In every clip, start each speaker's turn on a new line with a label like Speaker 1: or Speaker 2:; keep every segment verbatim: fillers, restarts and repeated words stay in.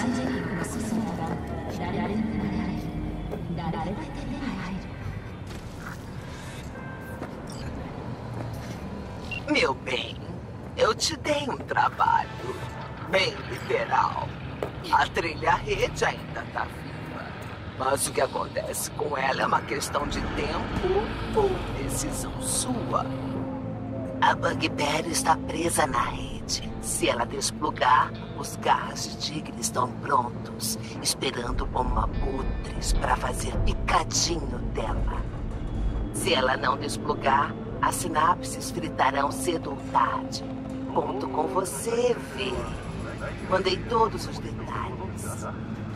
Speaker 1: Meu bem, eu te dei um trabalho bem literal. A trilha-rede ainda tá viva. Mas o que acontece com ela é uma questão de tempo ou decisão sua. A Bugbear está presa na rede. Se ela desplugar, os garras de tigre estão prontos, esperando como abutres para fazer picadinho dela. Se ela não desplugar, as sinapses fritarão cedo ou tarde. Conto com você, Vi. Mandei todos os detalhes.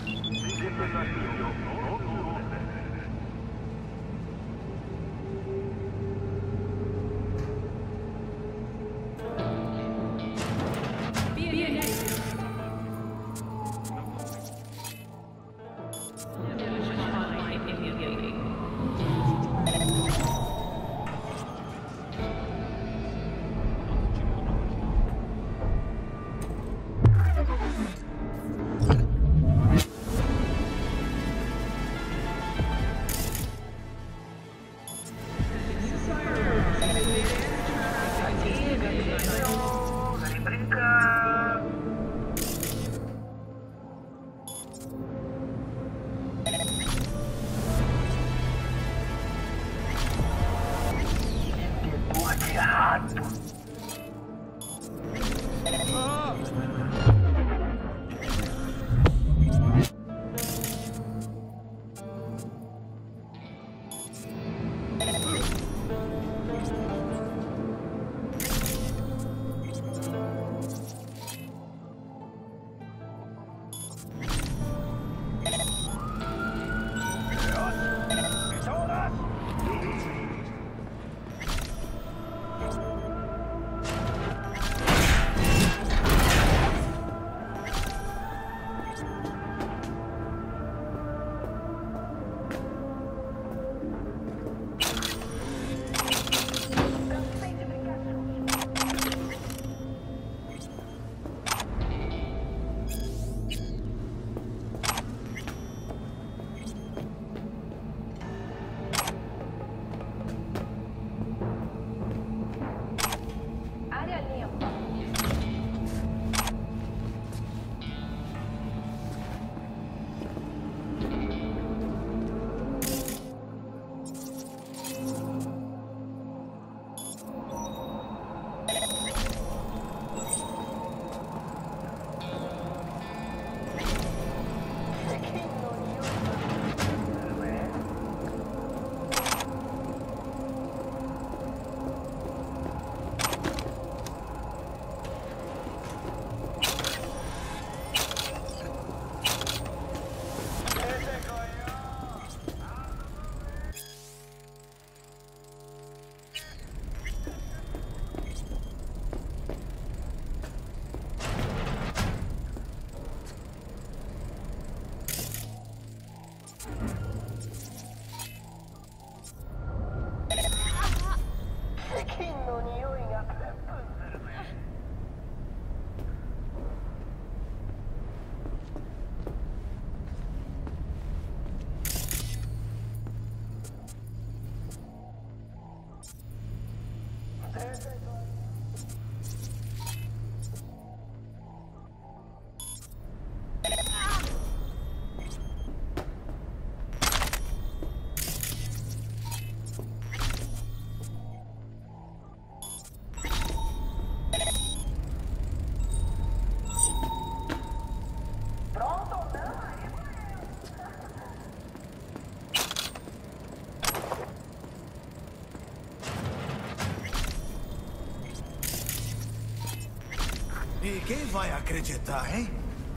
Speaker 2: E quem vai acreditar, hein?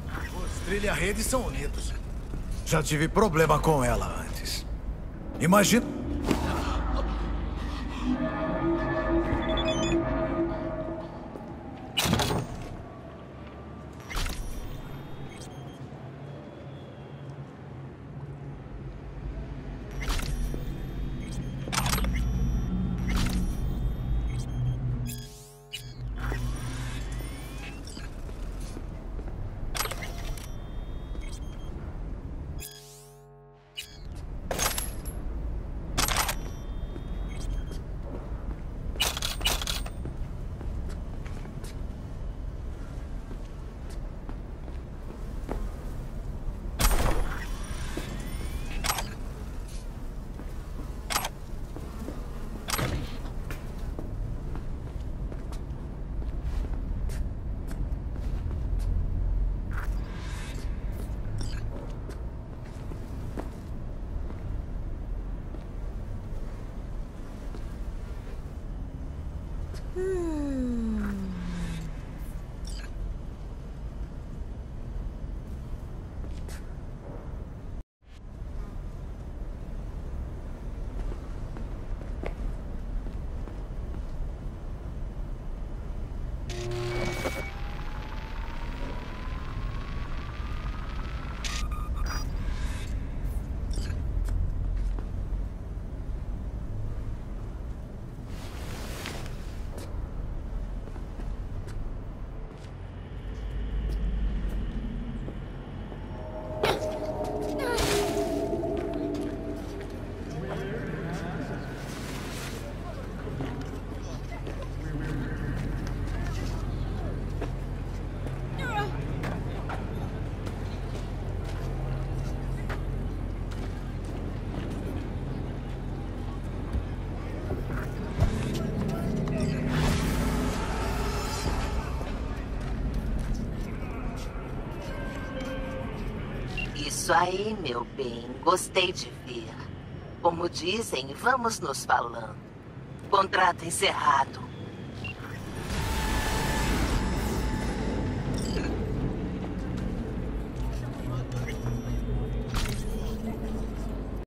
Speaker 2: Os trilha-redes são unidos. Já tive problema com ela antes. Imagina...
Speaker 1: Isso aí, meu bem. Gostei de ver. Como dizem, vamos nos falando. Contrato encerrado.